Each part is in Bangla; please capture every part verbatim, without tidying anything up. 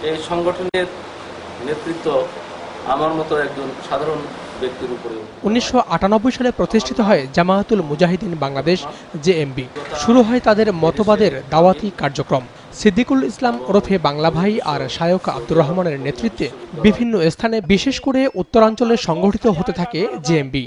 এই সংগঠনের নেতৃত্ব আমার মতো একজন সাধারণ ব্যক্তির উপরে। উনিশশো আটানব্বই সালে প্রতিষ্ঠিত হয় জামায়াতুল মুজাহিদিন বাংলাদেশ জেএমবি। শুরু হয় তাদের মতবাদের দাওয়াতি কার্যক্রম। সিদ্দিকুল ইসলাম ওরফে বাংলা ভাই আর শায়খ আব্দুর রহমানের নেতৃত্বে বিভিন্ন স্থানে বিশেষ করে উত্তরাঞ্চলে সংগঠিত হতে থাকে জেএমবি।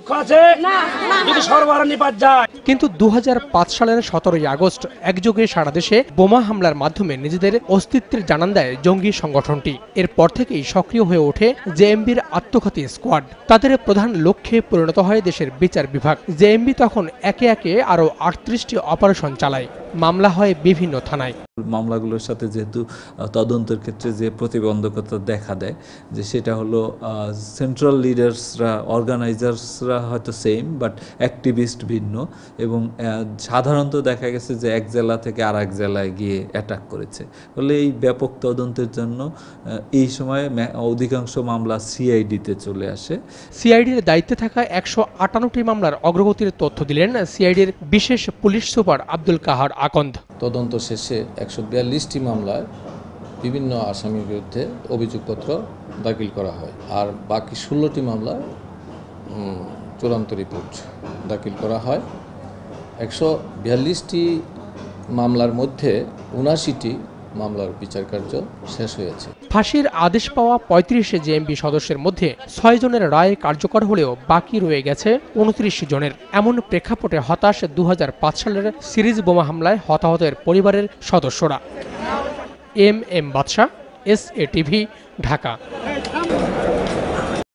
কিন্তু দু হাজার পাঁচ সালের সতেরোই আগস্ট একযোগে সারা দেশে বোমা হামলার মাধ্যমে নিজেদের অস্তিত্বের জানান দেয় জঙ্গি সংগঠনটি। এরপর থেকেই সক্রিয় হয়ে ওঠে জেএমবির আত্মঘাতী স্কোয়াড। তাদের প্রধান লক্ষ্যে পরিণত হয় দেশের বিচার বিভাগ। জেএমবি তখন একে একে আরও আটত্রিশটি অপারেশন চালায়। মামলা হয় বিভিন্ন থানায়। মামলাগুলোর সাথে যেহেতু তদন্তের ক্ষেত্রে যে প্রতিবন্ধকতা দেখা দেয়, যে সেটা হলো সেন্ট্রাল লিডার্সরা, অর্গানাইজার্সরা হয়তো সেম বাট অ্যাক্টিভিস্ট ভিন্ন, এবং সাধারণত দেখা গেছে যে এক জেলা থেকে আর এক জেলায় গিয়ে অ্যাটাক করেছে। ফলে এই ব্যাপক তদন্তের জন্য এই সময় অধিকাংশ মামলা সিআইডিতে চলে আসে। সিআইডির দায়িত্বে থাকা একশো আটান্নটি মামলার অগ্রগতির তথ্য দিলেন সিআইডির বিশেষ পুলিশ সুপার আব্দুল কাহার আকন্দ। তদন্ত শেষে একশো বিয়াল্লিশটি মামলায় বিভিন্ন আসামির বিরুদ্ধে অভিযোগপত্র দাখিল করা হয়, আর বাকি ষোলোটি মামলায় চূড়ান্ত রিপোর্ট দাখিল করা হয়। একশো বিয়াল্লিশটি মামলার মধ্যে উনাশিটি মামলার বিচার কার্য শেষ হয়েছে। ফাঁসির আদেশ পাওয়া পঁয়ত্রিশ জেএমবি সদস্যের মধ্যে ছয় জনের রায় কার্যকর হলেও বাকি রয়ে গেছে উনত্রিশ জনের। এমন প্রেক্ষাপটে হতাশ দু হাজার পাঁচ সালের সিরিজ বোমা হামলায় হতাহতের পরিবারের সদস্যরা। M M Badsha, S A TV, Dhaka.